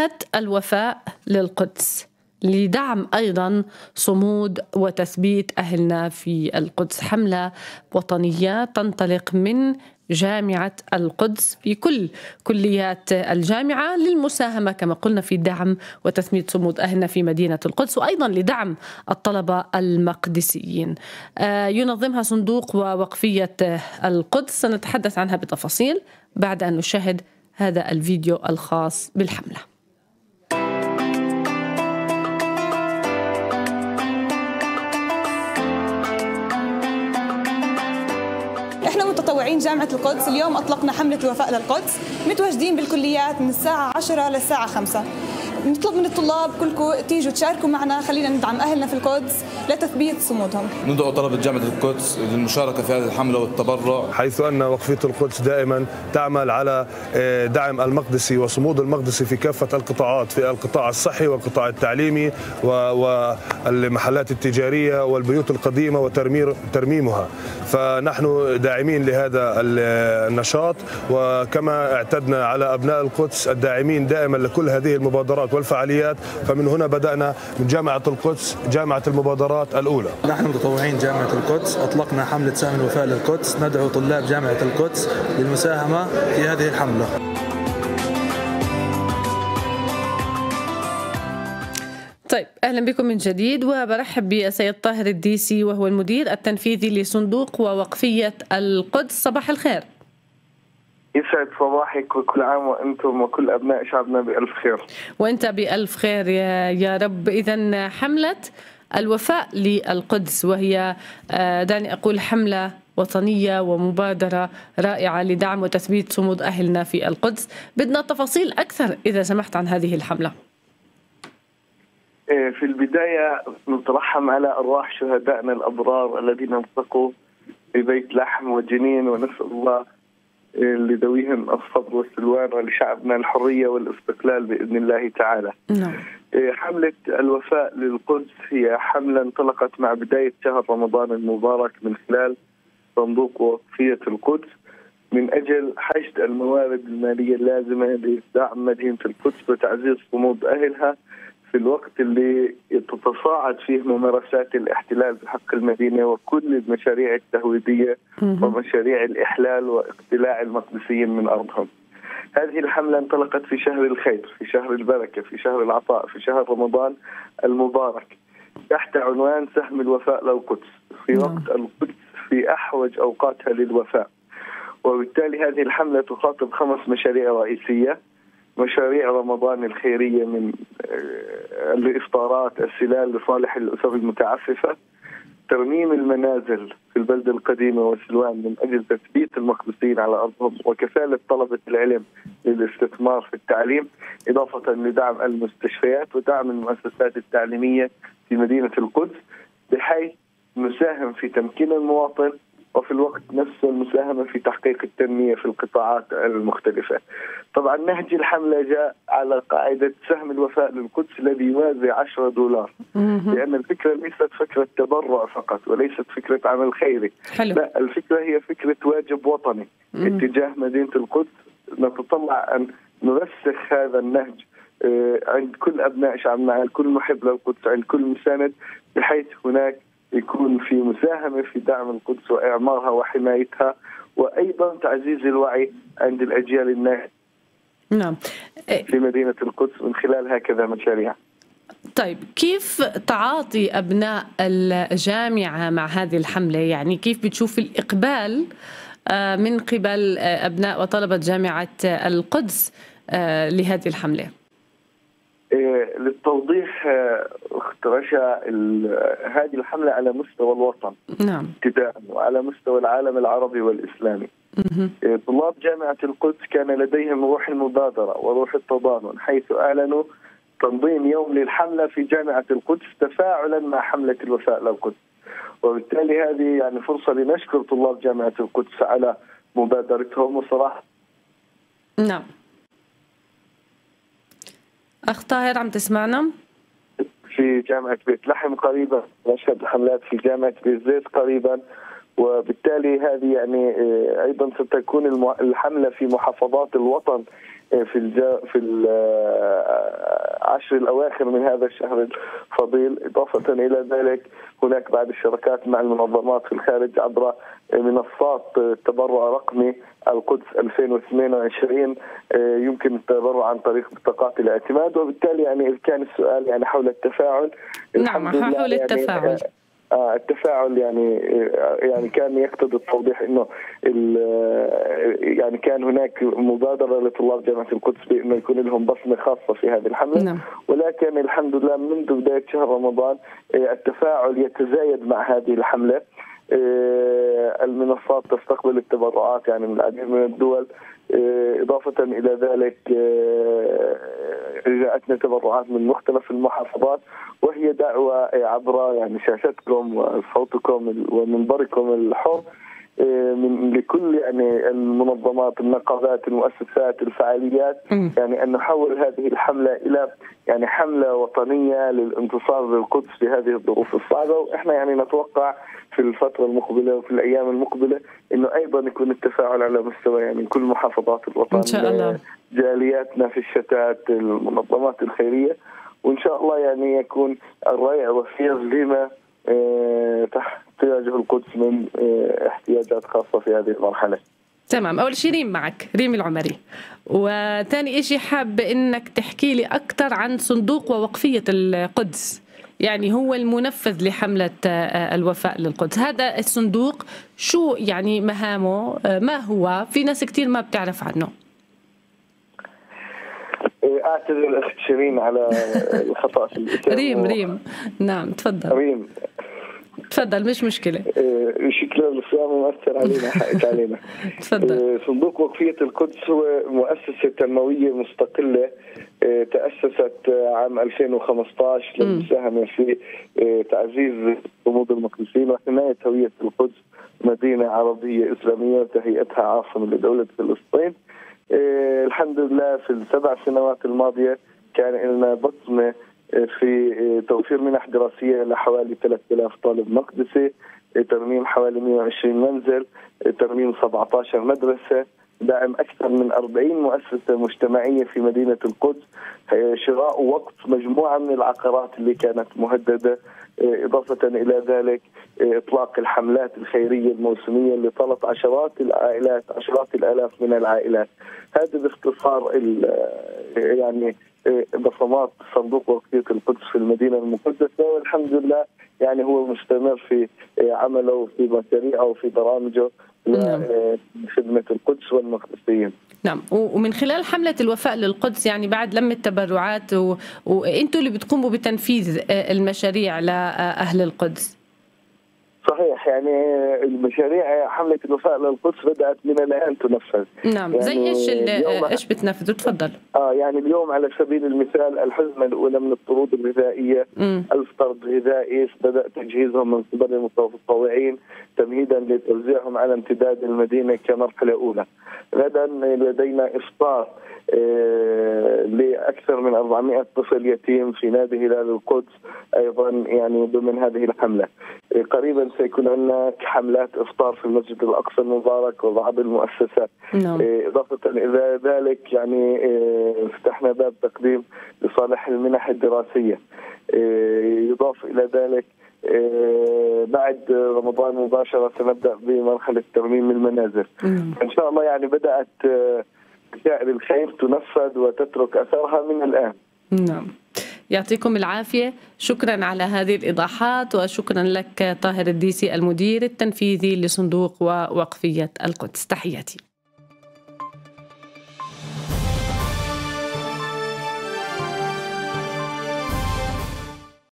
حملة الوفاء للقدس لدعم أيضا صمود وتثبيت أهلنا في القدس، حملة وطنية تنطلق من جامعة القدس في كل كليات الجامعة للمساهمة كما قلنا في دعم وتثبيت صمود أهلنا في مدينة القدس، وأيضا لدعم الطلبة المقدسيين. ينظمها صندوق ووقفية القدس، سنتحدث عنها بتفاصيل بعد أن نشاهد هذا الفيديو الخاص بالحملة. احنا متطوعين جامعة القدس اليوم أطلقنا حملة الوفاء للقدس، متواجدين بالكليات من الساعة 10 للساعة 5. نطلب من الطلاب كلكم تيجوا تشاركوا معنا، خلينا ندعم أهلنا في القدس لتثبيت صمودهم. ندعو طلبة جامعة القدس للمشاركة في هذه الحملة والتبرع، حيث أن وقفية القدس دائما تعمل على دعم المقدسي وصمود المقدسي في كافة القطاعات، في القطاع الصحي والقطاع التعليمي والمحلات التجارية والبيوت القديمة وترميمها. فنحن داعمين لهذا النشاط، وكما اعتدنا على أبناء القدس الداعمين دائما لكل هذه المبادرات والفعاليات، فمن هنا بدأنا من جامعة القدس جامعة المبادرات الأولى. نحن متطوعين جامعة القدس أطلقنا حملة سهم الوفاء للقدس، ندعو طلاب جامعة القدس للمساهمة في هذه الحملة. طيب، أهلا بكم من جديد، وبرحب بالسيد طاهر الديسي وهو المدير التنفيذي لصندوق ووقفية القدس. صباح الخير. يسعد صباحك، وكل عام وأنتم وكل أبناء شعبنا بألف خير. وأنت بألف خير يا رب. إذن حملة الوفاء للقدس، وهي دعني أقول حملة وطنية ومبادرة رائعة لدعم وتثبيت صمود أهلنا في القدس. بدنا تفاصيل أكثر إذا سمحت عن هذه الحملة. في البداية نترحم على أرواح شهدائنا الأبرار الذين انفقوا في بيت لحم وجنين، ونسأل الله لذويهم الصبر والسلوان، ولشعبنا الحرية والاستقلال بإذن الله تعالى. حملة الوفاء للقدس هي حملة انطلقت مع بداية شهر رمضان المبارك من خلال صندوق وقفية القدس من أجل حشد الموارد المالية اللازمة لدعم مدينة القدس وتعزيز صمود أهلها في الوقت اللي تتصاعد فيه ممارسات الاحتلال بحق المدينة وكل المشاريع التهويدية ومشاريع الإحلال واقتلاع المقدسيين من أرضهم. هذه الحملة انطلقت في شهر الخير، في شهر البركة، في شهر العطاء، في شهر رمضان المبارك، تحت عنوان سهم الوفاء للقدس، في وقت القدس في أحوج أوقاتها للوفاء. وبالتالي هذه الحملة تخاطب 5 مشاريع رئيسية: مشاريع رمضان الخيرية من الإفطارات، السلال لصالح الأسر المتعففة، ترميم المنازل في البلدة القديمة وسلوان من أجل تثبيت المقدسيين على أرضهم، وكفالة طلبة العلم للاستثمار في التعليم، إضافة لدعم المستشفيات ودعم المؤسسات التعليمية في مدينة القدس، بحيث نساهم في تمكين المواطن وفي الوقت نفسه المساهمة في تحقيق التنمية في القطاعات المختلفة. طبعا نهج الحملة جاء على قاعدة سهم الوفاء للقدس الذي يوازي $10، لأن الفكرة ليست فكرة تبرع فقط وليست فكرة عمل خيري. لا، الفكرة هي فكرة واجب وطني اتجاه مدينة القدس. نتطلع أن نرسخ هذا النهج عند كل أبناء شعبنا، عند كل محب للقدس، عند كل مساند، بحيث هناك يكون في مساهمة في دعم القدس وإعمارها وحمايتها، وأيضا تعزيز الوعي عند الأجيال الناشئة في مدينة القدس من خلال هكذا مشاريع. طيب، كيف تعاطي أبناء الجامعة مع هذه الحملة؟ يعني كيف بتشوف الإقبال من قبل أبناء وطلبة جامعة القدس لهذه الحملة؟ للتوضيح أخت رشا، هذه الحملة على مستوى الوطن ابتداء وعلى مستوى العالم العربي والإسلامي. طلاب جامعة القدس كان لديهم روح المبادرة وروح التضامن، حيث أعلنوا تنظيم يوم للحملة في جامعة القدس تفاعلا مع حملة الوفاء للقدس. وبالتالي هذه يعني فرصة لنشكر طلاب جامعة القدس على مبادرتهم. وصراحة نعم. أخ طاهر، عم تسمعنا؟ في جامعة بيت لحم قريبا، نشهد حملات في جامعة بيت زيت قريبا، وبالتالي هذه يعني أيضا ستكون الحملة في محافظات الوطن في العشر الأواخر من هذا الشهر الفضيل. إضافة إلى ذلك هناك بعض الشراكات مع المنظمات في الخارج عبر منصات تبرع رقمي القدس 2022 يمكن التبرع عن طريق بطاقات الاعتماد. وبالتالي يعني إذا كان السؤال يعني حول التفاعل، نعم حول التفاعل التفاعل يعني كان يقتضي التوضيح انه يعني كان هناك مبادره لطلاب جامعه القدس بانه يكون لهم بصمه خاصه في هذه الحمله. نعم. ولكن الحمد لله منذ بدايه شهر رمضان التفاعل يتزايد مع هذه الحمله. المنصات تستقبل التبرعات يعني من العديد من الدول. إضافة إلى ذلك جاءتنا تبرعات من مختلف المحافظات، وهي دعوة عبر يعني شاشتكم وصوتكم ومنبركم الحر من لكل يعني المنظمات، النقابات، المؤسسات، الفعاليات، يعني أن نحول هذه الحملة إلى يعني حملة وطنية للانتصار للقدس في هذه الظروف الصعبة. وإحنا يعني نتوقع في الفترة المقبلة وفي الأيام المقبلة إنه أيضا يكون التفاعل على مستوى يعني كل محافظات الوطن إن شاء الله، جالياتنا في الشتات، المنظمات الخيرية، وإن شاء الله يعني يكون الريع وفير لما تحتاجه القدس من احتياجات خاصة في هذه المرحلة. تمام. أول شيء ريم معك، ريم العمري، وثاني إشي حاب إنك تحكي لي أكثر عن صندوق ووقفية القدس، يعني هو المنفذ لحملة الوفاء للقدس. هذا الصندوق شو يعني مهامه، ما هو؟ في ناس كتير ما بتعرف عنه. أعتذر الأخت شيرين على الخطأ في الاسم. ريم نعم تفضل. ريم تفضل مش مشكلة. شكرا، الصيام مؤثر علينا، حقك علينا. تفضل. صندوق وقفية القدس هو مؤسسة تنموية مستقلة تأسست عام 2015 للمساهمة في تعزيز صمود المقدسين وحماية هوية القدس مدينة عربية إسلامية وتهيئتها عاصمة لدولة فلسطين. الحمد لله في ال7 سنوات الماضية كان لنا بصمة في توفير منح دراسية لحوالي 3000 طالب مقدسي، ترميم حوالي 120 منزل، ترميم 17 مدرسة، دعم أكثر من 40 مؤسسة مجتمعية في مدينة القدس، شراء ووقف مجموعة من العقارات اللي كانت مهددة. إضافة إلى ذلك إطلاق الحملات الخيرية الموسمية اللي طالت عشرات الآلاف من العائلات. هذا باختصار يعني بصمات صندوق وقفية القدس في المدينة المقدسة، والحمد لله يعني هو مستمر في عمله وفي مشاريعه وفي برامجه لخدمة القدس والمقدسيين. نعم. ومن خلال حملة الوفاء للقدس يعني بعد لم التبرعات وانتوا اللي بتقوموا بتنفيذ المشاريع لأهل القدس. صحيح، يعني المشاريع حملة الوفاء للقدس بدأت من الآن تنفذ. نعم. يعني زي ايش بتنفذوا؟ تفضل. يعني اليوم على سبيل المثال الحزمة الأولى من الطرود الغذائية 1000 طرد غذائي بدأ تجهيزهم من قبل المتطوعين تمهيدا لتوزيعهم على امتداد المدينة كمرحلة أولى. غدا لدينا إفطار لأكثر من 400 طفل يتيم في نادي هلال القدس أيضا يعني ضمن هذه الحملة. قريبا سيكون عندنا حملات إفطار في المسجد الأقصى المبارك وبعض المؤسسات. إضافة إلى ذلك يعني فتحنا باب تقديم لصالح المنح الدراسية. يضاف إلى ذلك بعد رمضان مباشرة سنبدأ بمرحلة ترميم المنازل. إن شاء الله يعني بدأت مشاعر الخير تنفذ وتترك أثرها من الآن. نعم. يعطيكم العافية. شكرا على هذه الإيضاحات، وشكرا لك طاهر الديسي المدير التنفيذي لصندوق ووقفية القدس. تحياتي.